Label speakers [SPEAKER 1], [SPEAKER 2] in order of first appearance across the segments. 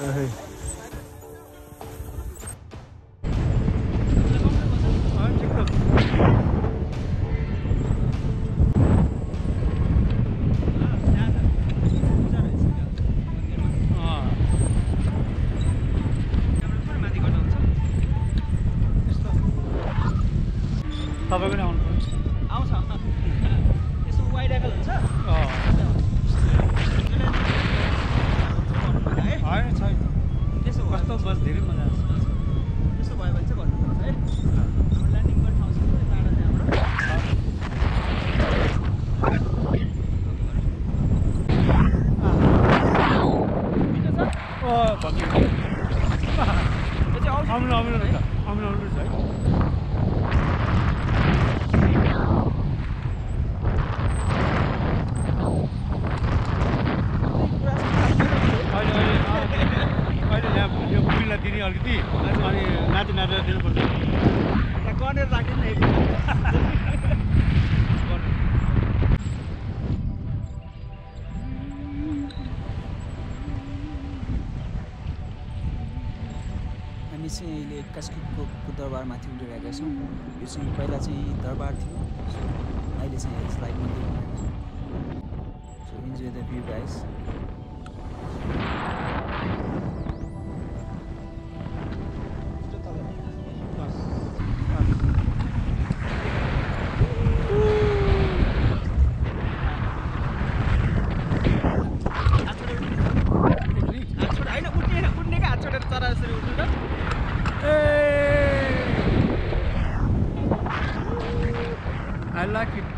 [SPEAKER 1] तपाईको नि आउँछ
[SPEAKER 2] यसो वाइड एंगल हुन्छ
[SPEAKER 1] होइन छैन
[SPEAKER 2] त्यसो
[SPEAKER 1] कस्तो बस धेरै मजा आउँछ
[SPEAKER 2] त्यसो भयो भने चाहिँ भन्नुपर्छ है हाम्रो ल्यान्डिङ गर्ने ठाउँ चाहिँ कति टाढा चाहिँ हाम्रो
[SPEAKER 1] आउनु रहेछ है दिने अलिकति अनि नाति नातेर दिनुपर्छ
[SPEAKER 2] गरेर राख्दैन नि हामी चाहिँ अहिले कास्कीको दरबारमाथि उडिरहेका छौँ यो चाहिँ पहिला चाहिँ दरबार थियो अहिले चाहिँ स्लाइड मन्दिर बनाएको छ so enjoy the view guys
[SPEAKER 1] I like it.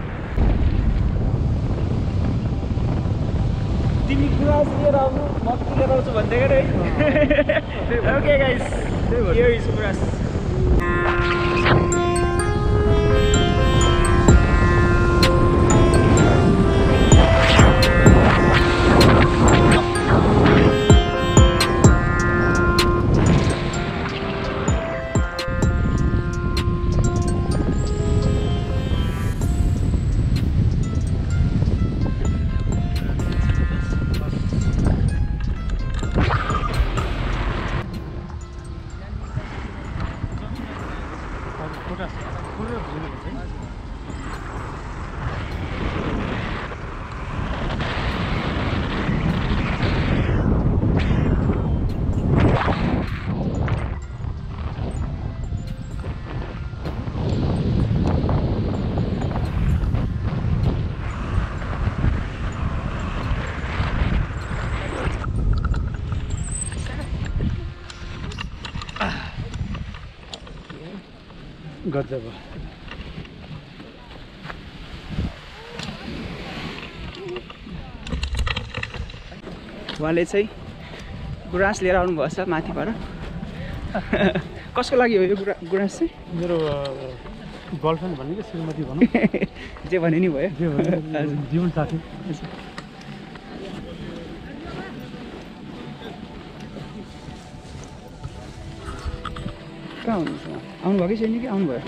[SPEAKER 2] तिमी ग्रास लिएर आउनु म लिएर आउँछु भन्दै गरे okay guys here is grass
[SPEAKER 1] गजब
[SPEAKER 2] उहाँले चाहिँ गुराँस लिएर आउनुभएको छ माथिबाट कसको लागि हो यो गुराँस चाहिँ
[SPEAKER 1] मेरो गर्लफ्रेन्ड भन्ने कि श्रीमती भनौँ
[SPEAKER 2] जे भने नि भयो
[SPEAKER 1] जे भने जीवन साथी
[SPEAKER 2] कहाँ हुनुहुन्छ आउनुभएकै छैन कि आउनुभयो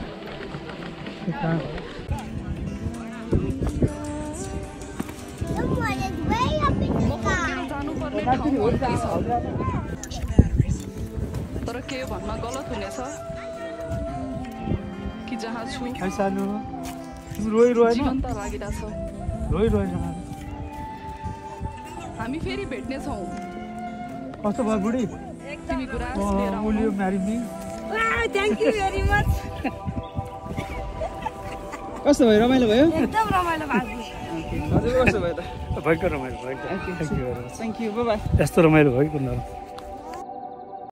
[SPEAKER 3] तर के भन्न गलत हुनेछ कि जहाँ छु
[SPEAKER 1] सानो रोइरहेन
[SPEAKER 3] जीवन त लागिरहेछ
[SPEAKER 1] रोइरहेछ
[SPEAKER 3] हामी फेरि भेट्नेछौँ
[SPEAKER 1] कस्तो भयो बुढी
[SPEAKER 3] तिमी गुराँस लिएर आउनु
[SPEAKER 1] will you marry me?
[SPEAKER 4] Thank you very much.
[SPEAKER 2] कस्तो भयो रमाइलो भयो
[SPEAKER 4] एकदम रमाइलो भएको
[SPEAKER 2] हजुर कस्तो भयो त
[SPEAKER 1] भयङ्कर रमाइलो भयो
[SPEAKER 2] थ्याङ्क यू बाइ बाइ
[SPEAKER 1] यस्तो रमाइलो भयो कि